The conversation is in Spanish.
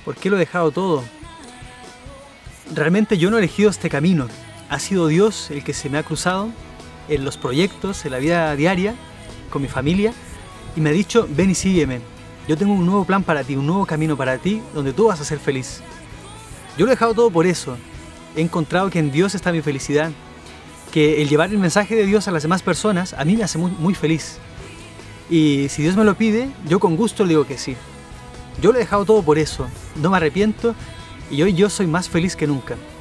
¿Por qué lo he dejado todo? Realmente yo no he elegido este camino. Ha sido Dios el que se me ha cruzado en los proyectos, en la vida diaria, con mi familia, y me ha dicho, ven y sígueme. Yo tengo un nuevo plan para ti, un nuevo camino para ti, donde tú vas a ser feliz. Yo lo he dejado todo por eso. He encontrado que en Dios está mi felicidad, que el llevar el mensaje de Dios a las demás personas a mí me hace muy feliz. Y si Dios me lo pide, yo con gusto le digo que sí. Yo lo he dejado todo por eso, no me arrepiento y hoy yo soy más feliz que nunca.